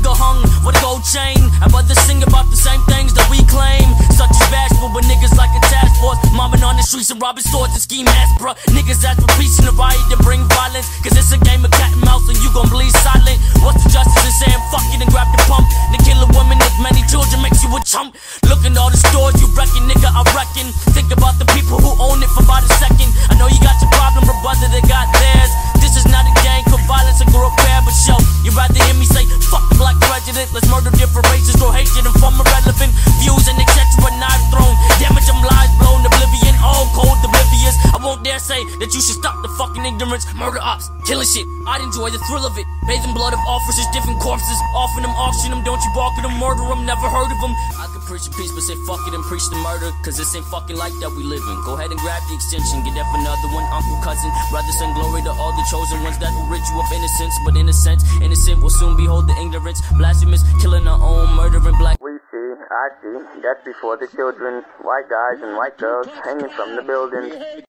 nigga hung with a gold chain. I'd rather sing about the same things that we claim, such as bashful with niggas like a task force, mobbing on the streets and robbing stores and ski masks, bruh. Niggas ask for peace in the riot to bring violence, cause it's a game of cat and mouse and you gon' bleed silent. What's the justice in saying fuck it and grab the pump? To kill a woman with many children makes you a chump. Look at all the stores you reckon, nigga, I reckon. Think about the people who own it for about a second. I know you got your problem, but brother, they got theirs. This is not a gang for violence and grow fair, but show you rather hear me say fuck the black president. Let's murder different races, grow hatred and form irrelevant views and etc. Knife thrown, damage them lies blown, oblivion, all cold, oblivious. I won't dare say that you should stop the fucking ignorance. Murder ops, killing shit, I'd enjoy the thrill of it. Bathing blood of officers, different corpses, offering them, auction them. Don't you balk at them, murder them, never heard of them. I could preach a peace, but say fuck it and preach the murder, cause this ain't fucking like that we live in. Go ahead and grab the extension, get that for another one, uncle, cousin. Brother, send glory to all the chosen ones that will rid you of innocence. But in a sense, innocent will soon behold the ignorance. Blasphemous, killing our own, murdering black. We see, I see, that's before the children, white guys and white girls hanging from the buildings.